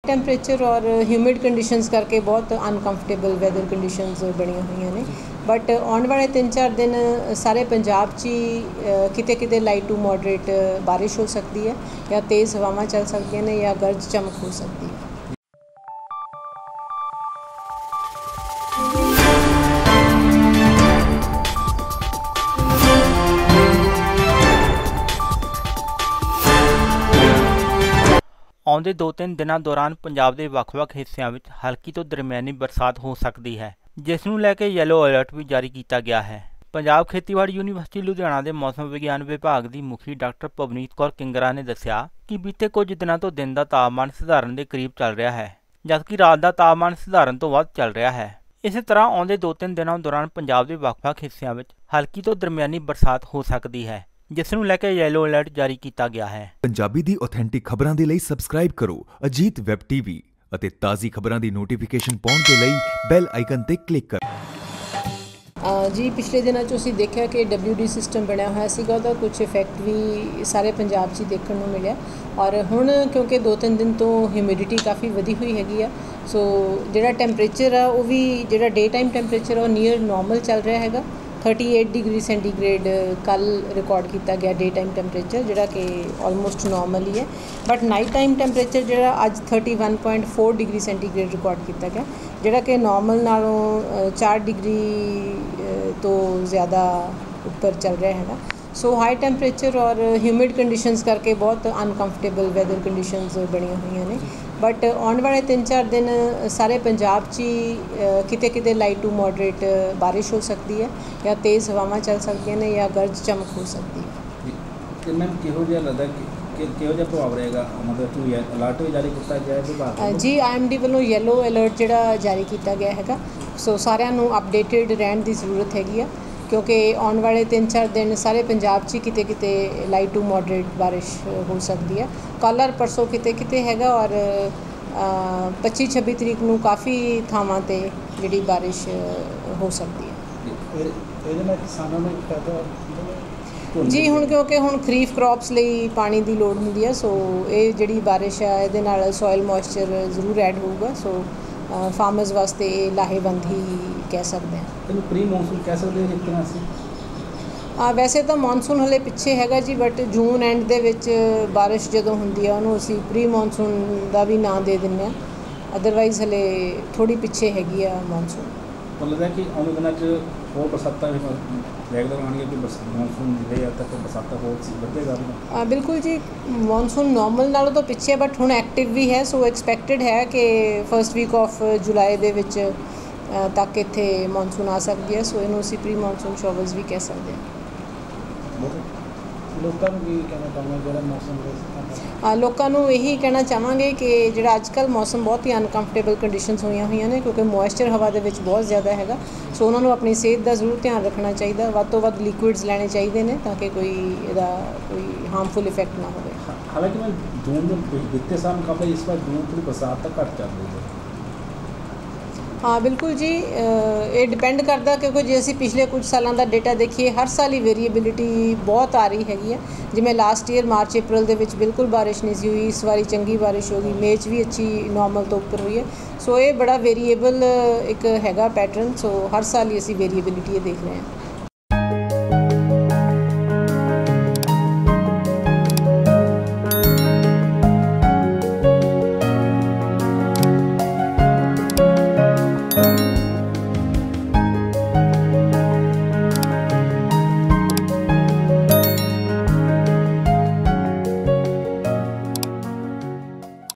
Temperature ਔਰ humid conditions ਕਰਕੇ ਬਹੁਤ ਅਨਕੰਫਰਟੇਬਲ ਵੈਦਰ ਕੰਡੀਸ਼ਨਸ ਬਣੀਆਂ ਹੋਈਆਂ ਨੇ। ਬਟ ਆਉਣ ਵਾਲੇ 3-4 ਦਿਨ ਸਾਰੇ ਪੰਜਾਬ 'ਚ ਹੀ ਕਿਤੇ ਕਿਤੇ ਲਾਈਟ ਟੂ ਮੋਡਰੇਟ ਬਾਰਿਸ਼ ਹੋ ਸਕਦੀ ਹੈ, ਜਾਂ ਤੇਜ਼ ਹਵਾਵਾਂ ਚੱਲ ਸਕਦੀਆਂ ਨੇ, ਜਾਂ ਗਰਜ ਚਮਕ ਹੋ ਸਕਦੀ ਹੈ। ਆਉਂਦੇ 2-3 ਦਿਨਾਂ ਦੌਰਾਨ ਪੰਜਾਬ ਦੇ ਵੱਖ-ਵੱਖ ਹਿੱਸਿਆਂ ਵਿੱਚ ਹਲਕੀ ਤੋਂ ਦਰਮਿਆਨੀ ਬਰਸਾਤ ਹੋ ਸਕਦੀ ਹੈ, ਜਿਸ ਨੂੰ ਲੈ ਕੇ ਯੈਲੋ ਅਲਰਟ ਵੀ ਜਾਰੀ ਕੀਤਾ ਗਿਆ ਹੈ। ਪੰਜਾਬ ਖੇਤੀਬਾੜੀ ਯੂਨੀਵਰਸਿਟੀ ਲੁਧਿਆਣਾ ਦੇ ਮੌਸਮ ਵਿਗਿਆਨ ਵਿਭਾਗ ਦੀ ਮੁਖੀ ਡਾਕਟਰ ਪਵਨੀਤ ਕੌਰ ਕਿੰਗਰਾ ਨੇ ਦੱਸਿਆ ਕਿ ਬੀਤੇ ਕੁਝ ਦਿਨਾਂ ਤੋਂ ਦਿਨ ਦਾ ਤਾਪਮਾਨ ਸਧਾਰਨ ਦੇ ਕਰੀਬ ਚੱਲ ਰਿਹਾ ਹੈ, ਜਦਕਿ ਰਾਤ ਦਾ ਤਾਪਮਾਨ ਸਧਾਰਨ ਤੋਂ ਵੱਧ ਚੱਲ ਰਿਹਾ ਹੈ। ਇਸੇ ਤਰ੍ਹਾਂ ਆਉਂਦੇ 2-3 ਦਿਨਾਂ ਦੌਰਾਨ ਪੰਜਾਬ ਦੇ ਵੱਖ-ਵੱਖ ਹਿੱਸਿਆਂ ਵਿੱਚ ਹਲਕੀ ਤੋਂ ਦਰਮਿਆਨੀ ਬਰਸਾਤ ਹੋ ਸਕਦੀ ਹੈ, ਜਿਸ ਨੂੰ ਲੈ ਕੇ ਯੈਲੋ ਅਲਰਟ ਜਾਰੀ ਕੀਤਾ ਗਿਆ ਹੈ। ਪੰਜਾਬੀ ਦੀ ਆਥੈਂਟਿਕ ਖਬਰਾਂ ਦੇ ਲਈ ਸਬਸਕ੍ਰਾਈਬ ਕਰੋ ਅਜੀਤ ਵੈਬ ਟੀਵੀ ਅਤੇ ਤਾਜ਼ੀ ਖਬਰਾਂ ਦੀ ਨੋਟੀਫਿਕੇਸ਼ਨ ਪਾਉਣ ਦੇ ਲਈ ਬੈਲ ਆਈਕਨ ਤੇ ਕਲਿੱਕ ਕਰੋ। ਜੀ ਪਿਛਲੇ ਦਿਨਾਂ 'ਚ ਅਸੀਂ ਦੇਖਿਆ ਕਿ WD ਸਿਸਟਮ ਬਣਿਆ ਹੋਇਆ ਸੀਗਾ, ਉਹਦਾ ਕੁਝ ਇਫੈਕਟ ਵੀ ਸਾਰੇ ਪੰਜਾਬ 'ਚ ਦੇਖਣ ਨੂੰ ਮਿਲਿਆ। ਔਰ ਹੁਣ ਕਿਉਂਕਿ 2-3 ਦਿਨ ਤੋਂ ਹਿਊਮਿਡਿਟੀ ਕਾਫੀ ਵਧੀ ਹੋਈ ਹੈਗੀ ਆ, ਸੋ ਜਿਹੜਾ ਟੈਂਪਰੇਚਰ ਆ ਉਹ ਵੀ ਜਿਹੜਾ ਡੇ ਟਾਈਮ ਟੈਂਪਰੇਚਰ ਉਹ ਨੀਅਰ ਨੋਰਮਲ ਚੱਲ ਰਿਹਾ ਹੈਗਾ। 38 ਡਿਗਰੀ ਸੈਂਟੀਗ੍ਰੇਡ ਕੱਲ੍ਹ ਰਿਕਾਰਡ ਕੀਤਾ ਗਿਆ ਡੇ ਟਾਈਮ ਟੈਂਪਰੇਚਰ, ਜਿਹੜਾ ਕਿ ਆਲਮੋਸਟ ਨੋਰਮਲ ਹੀ ਹੈ। ਬਟ ਨਾਈਟ ਟਾਈਮ ਟੈਂਪਰੇਚਰ ਜਿਹੜਾ ਅੱਜ 31.4 ਡਿਗਰੀ ਸੈਂਟੀਗ੍ਰੇਡ ਰਿਕਾਰਡ ਕੀਤਾ ਗਿਆ, ਜਿਹੜਾ ਕਿ ਨੋਰਮਲ ਨਾਲੋਂ 4 ਡਿਗਰੀ ਤੋਂ ਜ਼ਿਆਦਾ ਉੱਪਰ ਚੱਲ ਰਿਹਾ ਹੈਗਾ। ਸੋ ਹਾਈ ਟੈਂਪਰੇਚਰ ਔਰ ਹਿਊਮਿਡ ਕੰਡੀਸ਼ਨਸ ਕਰਕੇ ਬਹੁਤ ਅਨਕੰਫਰਟੇਬਲ ਵੈਦਰ ਕੰਡੀਸ਼ਨਸ ਬਣੀਆਂ ਹੋਈਆਂ ਨੇ। ਬਟ ਆਉਣ ਵਾਲੇ 3-4 ਦਿਨ ਸਾਰੇ ਪੰਜਾਬ 'ਚ ਹੀ ਕਿਤੇ ਕਿਤੇ ਲਾਈਟ ਟੂ ਮੋਡਰੇਟ ਬਾਰਿਸ਼ ਹੋ ਸਕਦੀ ਹੈ, ਜਾਂ ਤੇਜ਼ ਹਵਾਵਾਂ ਚੱਲ ਸਕਦੀਆਂ ਨੇ, ਜਾਂ ਗਰਜ ਚਮਕ ਹੋ ਸਕਦੀ ਹੈ। ਤੇ ਮੈਮ ਕਿਹੋ ਜਿਹਾ ਲੱਗਦਾ ਕਿ ਕਿਹੋ ਜਿਹਾ ਪ੍ਰਭਾਵ ਰਹੇਗਾ, ਮਤਲਬ ਕਿ ਅਲਰਟ ਵੀ ਜਾਰੀ ਕੀਤਾ ਗਿਆ ਹੈ ਵਿਭਾਗ ਜੀ IMD ਵੱਲੋਂ ਯੈਲੋ ਅਲਰਟ ਜਿਹੜਾ ਜਾਰੀ ਕੀਤਾ ਗਿਆ ਹੈਗਾ। ਸੋ ਸਾਰਿਆਂ ਨੂੰ ਅਪਡੇਟਡ ਰਹਿਣ ਦੀ ਜ਼ਰੂਰਤ ਹੈਗੀ ਆ, ਕਿਉਂਕਿ ਆਉਣ ਵਾਲੇ 3-4 ਦਿਨ ਸਾਰੇ ਪੰਜਾਬ 'ਚ ਕਿਤੇ ਕਿਤੇ ਲਾਈਟ ਟੂ ਮੋਡਰੇਟ ਬਾਰਿਸ਼ ਹੋ ਸਕਦੀ ਹੈ। ਕੱਲ੍ਹ ਔਰ ਪਰਸੋਂ ਕਿਤੇ ਕਿਤੇ ਹੈਗਾ, ਔਰ 25-26 ਤਰੀਕ ਨੂੰ ਕਾਫੀ ਥਾਵਾਂ 'ਤੇ ਜਿਹੜੀ ਬਾਰਿਸ਼ ਹੋ ਸਕਦੀ ਹੈ। ਇਹਦੇ ਨਾਲ ਕਿਸਾਨਾਂ ਨੂੰ ਫਾਇਦਾ ਜੀ ਹੁਣ ਕਿਉਂਕਿ ਹੁਣ ਖਰੀਫ ਕ੍ਰੌਪਸ ਲਈ ਪਾਣੀ ਦੀ ਲੋੜ ਹੁੰਦੀ ਹੈ, ਸੋ ਇਹ ਜਿਹੜੀ ਬਾਰਿਸ਼ ਆ ਇਹਦੇ ਨਾਲ ਸੋਇਲ ਮੋਇਸਚਰ ਜ਼ਰੂਰ ਐਡ ਹੋਊਗਾ। ਸੋ ਫਾਰਮਰਸ ਵਾਸਤੇ ਇਹ ਲਾਹੇਵੰਦ ਹੀ ਕਹਿ ਸਕਦੇ ਹਾਂ। ਇਹਨੂੰ ਪ੍ਰੀ ਮੌਨਸੂਨ ਕਹਿ ਸਕਦੇ ਹਾਂ ਜਿਸ ਤਰ੍ਹਾਂ ਅਸੀਂ। ਵੈਸੇ ਤਾਂ ਮੌਨਸੂਨ ਹਲੇ ਪਿੱਛੇ ਹੈਗਾ ਜੀ, ਬਟ ਜੂਨ ਐਂਡ ਦੇ ਵਿੱਚ ਬਾਰਿਸ਼ ਜਦੋਂ ਹੁੰਦੀ ਆ ਉਹਨੂੰ ਅਸੀਂ ਪ੍ਰੀ ਮੌਨਸੂਨ ਦਾ ਵੀ ਨਾਂ ਦੇ ਦਿੰਦੇ ਹਾਂ। ਅਦਰਵਾਈਜ਼ ਹਲੇ ਥੋੜ੍ਹੀ ਪਿੱਛੇ ਹੈਗੀ ਆ ਮੌਨਸੂਨ। ਮਤਲਬ ਹੈ ਕਿ ਆਉਣ ਦਿਨਾਂ 'ਚ ਹੋਰ ਬਰਸਾਤਾਂ ਵੀ ਰੈਗੂਲਰ ਆਉਣਗੀਆਂ, ਕਿ ਮੌਨਸੂਨ ਜਿਹੜੇ ਆ ਤੱਕ ਬਰਸਾਤਾਂ ਹੋਰ ਵਧੇਗਾ। ਬਿਲਕੁਲ ਜੀ, ਮੌਨਸੂਨ ਨੋਰਮਲ ਨਾਲੋਂ ਤਾਂ ਪਿੱਛੇ, ਬਟ ਹੁਣ ਐਕਟਿਵ ਵੀ ਹੈ। ਸੋ ਐਕਸਪੈਕਟਡ ਹੈ ਕਿ ਫਸਟ ਵੀਕ ਆਫ ਜੁਲਾਈ ਦੇ ਵਿੱਚ ਤੱਕ ਇੱਥੇ ਮੌਨਸੂਨ ਆ ਸਕਦੀ ਹੈ। ਸੋ ਇਹਨੂੰ ਅਸੀਂ ਪ੍ਰੀ ਮੌਨਸੂਨ ਸ਼ੋਵਰਸ ਵੀ ਕਹਿ ਸਕਦੇ ਹਾਂ। ਲੋਕਾਂ ਨੂੰ ਵੀ ਕਹਿਣਾ ਚਾਹੁੰਦੇ ਜਿਹੜਾ ਮੌਸਮ ਲੋਕਾਂ ਨੂੰ ਇਹੀ ਕਹਿਣਾ ਚਾਹਾਂਗੇ ਕਿ ਜਿਹੜਾ ਅੱਜ ਕੱਲ੍ਹ ਮੌਸਮ ਬਹੁਤ ਹੀ ਅਨਕੰਫਰਟੇਬਲ ਕੰਡੀਸ਼ਨਸ ਹੋਈਆਂ ਨੇ, ਕਿਉਂਕਿ ਮੋਇਸਚਰ ਹਵਾ ਦੇ ਵਿੱਚ ਬਹੁਤ ਜ਼ਿਆਦਾ ਹੈਗਾ। ਸੋ ਉਹਨਾਂ ਨੂੰ ਆਪਣੀ ਸਿਹਤ ਦਾ ਜ਼ਰੂਰ ਧਿਆਨ ਰੱਖਣਾ ਚਾਹੀਦਾ, ਵੱਧ ਤੋਂ ਵੱਧ ਲਿਕੁਇਡਸ ਲੈਣੇ ਚਾਹੀਦੇ ਨੇ, ਤਾਂ ਕਿ ਇਹਦਾ ਕੋਈ ਹਾਰਮਫੁਲ ਇਫੈਕਟ ਨਾ ਹੋਵੇ। ਹਾਲਾਂਕਿ ਮੈਂ ਜੂਨ ਦੇ ਬੀਤੇ ਸਾਲ ਮੁਕਾਬਲੇ ਇਸ ਵਾਰ ਜੂਨ ਦੀ ਬਰਸਾਤ ਤਾਂ ਘੱਟ ਚੱਲ ਰਹੀ ਹੈ। ਹਾਂ ਬਿਲਕੁਲ ਜੀ, ਇਹ ਡਿਪੈਂਡ ਕਰਦਾ, ਕਿਉਂਕਿ ਜੇ ਅਸੀਂ ਪਿਛਲੇ ਕੁਝ ਸਾਲਾਂ ਦਾ ਡੇਟਾ ਦੇਖੀਏ, ਹਰ ਸਾਲ ਹੀ ਵੇਰੀਏਬਿਲਿਟੀ ਬਹੁਤ ਆ ਰਹੀ ਹੈਗੀ ਆ। ਜਿਵੇਂ ਲਾਸਟ ਈਅਰ ਮਾਰਚ ਅਪ੍ਰੈਲ ਦੇ ਵਿੱਚ ਬਿਲਕੁਲ ਬਾਰਿਸ਼ ਨਹੀਂ ਸੀ ਹੋਈ, ਇਸ ਵਾਰੀ ਚੰਗੀ ਬਾਰਿਸ਼ ਹੋ ਗਈ, ਮਈ 'ਚ ਵੀ ਅੱਛੀ ਨਾਰਮਲ ਤੋਂ ਉੱਪਰ ਹੋਈ ਹੈ। ਸੋ ਇਹ ਬੜਾ ਵੇਰੀਏਬਲ ਇੱਕ ਹੈਗਾ ਪੈਟਰਨ। ਸੋ ਹਰ ਸਾਲ ਹੀ ਅਸੀਂ ਵੇਰੀਏਬਿਲਿਟੀ ਇਹ ਦੇਖ ਰਹੇ ਹਾਂ।